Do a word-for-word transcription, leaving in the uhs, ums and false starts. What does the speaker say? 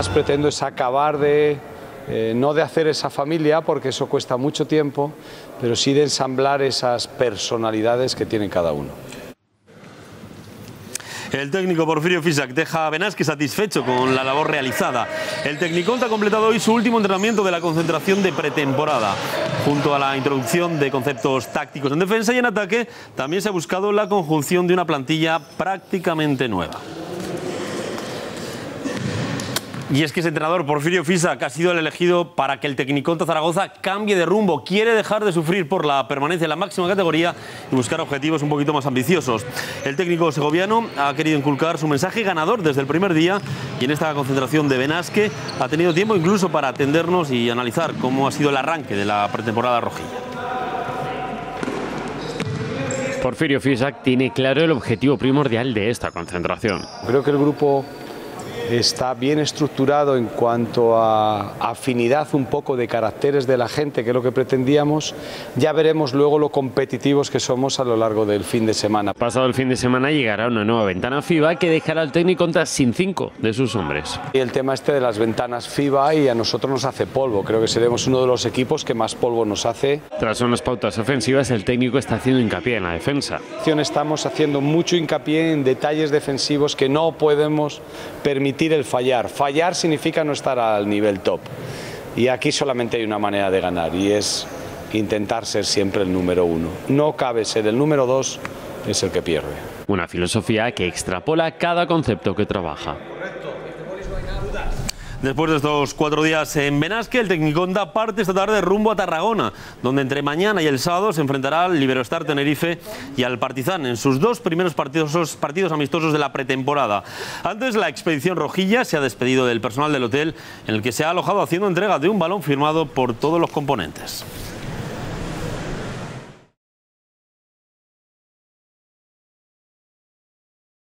más pretendo es acabar de, eh, no de hacer esa familia, porque eso cuesta mucho tiempo, pero sí de ensamblar esas personalidades que tiene cada uno. El técnico Porfirio Fisac deja a Benasque satisfecho con la labor realizada. El Tecniconta ha completado hoy su último entrenamiento de la concentración de pretemporada. Junto a la introducción de conceptos tácticos en defensa y en ataque, también se ha buscado la conjunción de una plantilla prácticamente nueva. Y es que ese entrenador, Porfirio Fisac, ha sido el elegido para que el Tecniconta Zaragoza cambie de rumbo. Quiere dejar de sufrir por la permanencia en la máxima categoría y buscar objetivos un poquito más ambiciosos. El técnico segoviano ha querido inculcar su mensaje ganador desde el primer día y en esta concentración de Benasque ha tenido tiempo incluso para atendernos y analizar cómo ha sido el arranque de la pretemporada rojilla. Porfirio Fisac tiene claro el objetivo primordial de esta concentración. Creo que el grupo está bien estructurado en cuanto a afinidad un poco de caracteres de la gente, que es lo que pretendíamos. Ya veremos luego lo competitivos que somos a lo largo del fin de semana. Pasado el fin de semana llegará una nueva ventana FIBA que dejará al Tecniconta sin cinco de sus hombres. Y el tema este de las ventanas FIBA y a nosotros nos hace polvo. Creo que seremos uno de los equipos que más polvo nos hace. Tras unas pautas ofensivas, el técnico está haciendo hincapié en la defensa. Estamos haciendo mucho hincapié en detalles defensivos que no podemos permitir el fallar. Fallar significa no estar al nivel top. Y aquí solamente hay una manera de ganar y es intentar ser siempre el número uno. No cabe ser el número dos, es el que pierde. Una filosofía que extrapola cada concepto que trabaja. Después de estos cuatro días en Benasque, el Tecniconta parte esta tarde rumbo a Tarragona, donde entre mañana y el sábado se enfrentará al Iberostar Tenerife y al Partizan en sus dos primeros partidos, partidos amistosos de la pretemporada. Antes, la expedición rojilla se ha despedido del personal del hotel, en el que se ha alojado haciendo entrega de un balón firmado por todos los componentes.